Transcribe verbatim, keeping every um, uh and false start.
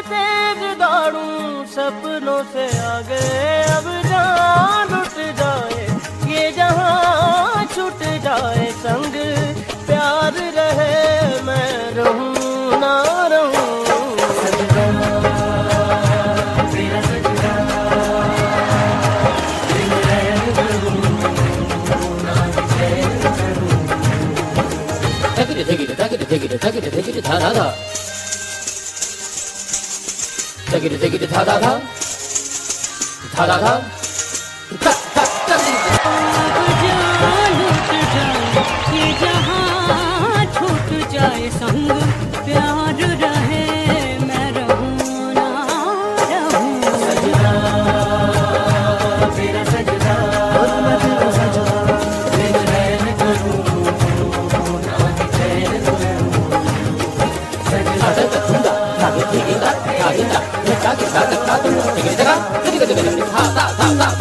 तेज दौड़ूं सपनों से आगे, अब जान उठ जाए ये जहां छूट जाए संग प्यार रहे मैं रहूं ना रहूं। Take it, take it, take it, take it, take it, ta da da. Take it, take it, ta da da. Ta da da. Ta ta ta. ये जहां छूट जाए संग प्यार रहे मैं रहूं ना रहूं। सजना तेरा सजना और मैं तेरा सजना, बिन रैन करूं ना चैन करूं। सजना सजना तागे तागे तागे तागे तागे तागे तागे तागे तागे तागे तागे तागे तागे तागे तागे